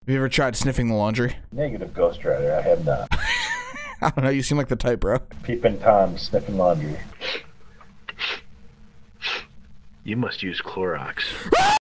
Have you ever tried sniffing the laundry? Negative, Ghost Rider. I have not. I don't know, you seem like the type, bro. Peeping Tom sniffing laundry. You must use Clorox.